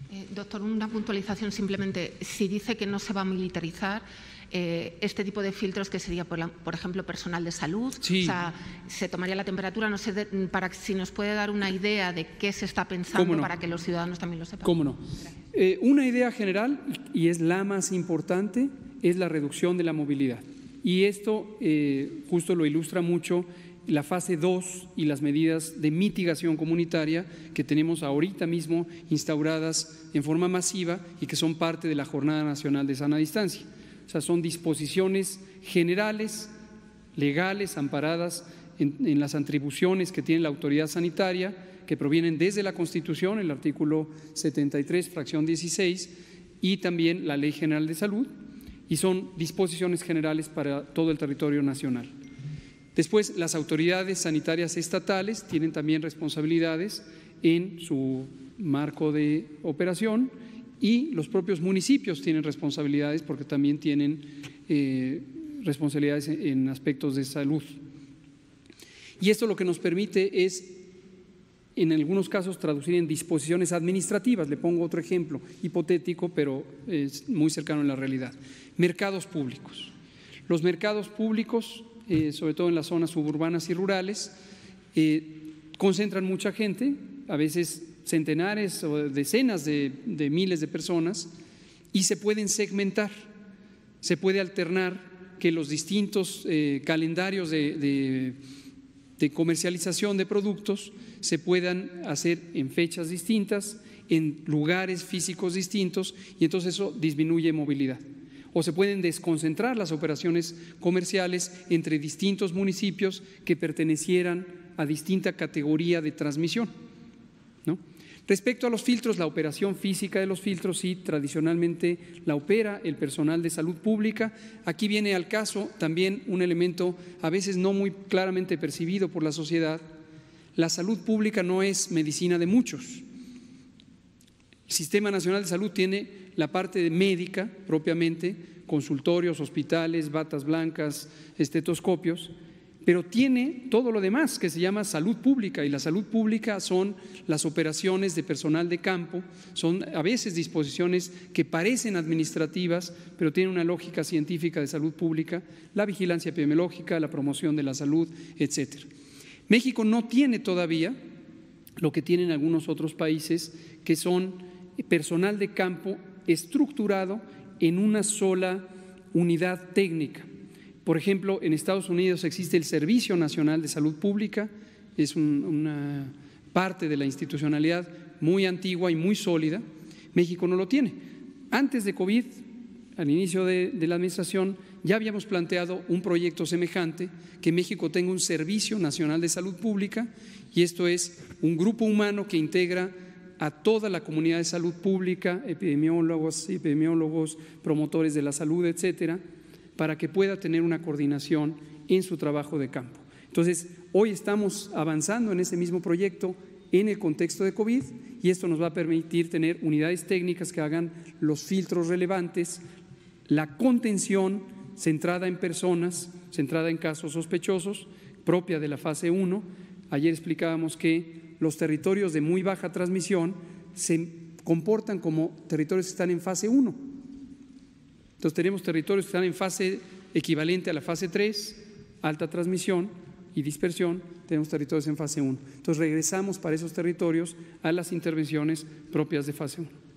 Doctor, una puntualización simplemente. Si dice que no se va a militarizar, este tipo de filtros, que sería, por ejemplo, personal de salud, sí. O sea, se tomaría la temperatura, no sé, para si nos puede dar una idea de qué se está pensando no, para que los ciudadanos también lo sepan. ¿Cómo no? Una idea general, y es la más importante, es la reducción de la movilidad. Y esto justo lo ilustra mucho la fase 2 y las medidas de mitigación comunitaria que tenemos ahorita mismo instauradas en forma masiva y que son parte de la Jornada Nacional de Sana Distancia. O sea, son disposiciones generales, legales, amparadas en las atribuciones que tiene la autoridad sanitaria, que provienen desde la Constitución, el artículo 73, fracción 16, y también la Ley General de Salud, y son disposiciones generales para todo el territorio nacional. Después, las autoridades sanitarias estatales tienen también responsabilidades en su marco de operación, y los propios municipios tienen responsabilidades porque también tienen responsabilidades en aspectos de salud. Y esto lo que nos permite es, en algunos casos, traducir en disposiciones administrativas. Le pongo otro ejemplo hipotético, pero es muy cercano a la realidad. Mercados públicos. Los mercados públicos, sobre todo en las zonas suburbanas y rurales, concentran mucha gente, a veces centenares o decenas de miles de personas, y se pueden segmentar, se puede alternar que los distintos calendarios de comercialización de productos se puedan hacer en fechas distintas, en lugares físicos distintos, y entonces eso disminuye movilidad. O se pueden desconcentrar las operaciones comerciales entre distintos municipios que pertenecieran a distinta categoría de transmisión, ¿no? Respecto a los filtros, la operación física de los filtros sí, tradicionalmente la opera el personal de salud pública. Aquí viene al caso también un elemento a veces no muy claramente percibido por la sociedad. La salud pública no es medicina de muchos. El Sistema Nacional de Salud tiene la parte médica propiamente, consultorios, hospitales, batas blancas, estetoscopios, pero tiene todo lo demás que se llama salud pública, y la salud pública son las operaciones de personal de campo, son a veces disposiciones que parecen administrativas, pero tienen una lógica científica de salud pública, la vigilancia epidemiológica, la promoción de la salud, etcétera. México no tiene todavía lo que tienen algunos otros países, que son personal de campo estructurado en una sola unidad técnica. Por ejemplo, en Estados Unidos existe el Servicio Nacional de Salud Pública, es una parte de la institucionalidad muy antigua y muy sólida. México no lo tiene. Antes de COVID, al inicio de la administración, ya habíamos planteado un proyecto semejante, que México tenga un Servicio Nacional de Salud Pública, y esto es un grupo humano que integra a toda la comunidad de salud pública, epidemiólogos, promotores de la salud, etcétera, para que pueda tener una coordinación en su trabajo de campo. Entonces, hoy estamos avanzando en ese mismo proyecto en el contexto de COVID, y esto nos va a permitir tener unidades técnicas que hagan los filtros relevantes, la contención centrada en personas, centrada en casos sospechosos, propia de la fase 1. Ayer explicábamos que los territorios de muy baja transmisión se comportan como territorios que están en fase 1. Entonces tenemos territorios que están en fase equivalente a la fase 3, alta transmisión y dispersión, tenemos territorios en fase 1. Entonces regresamos para esos territorios a las intervenciones propias de fase 1.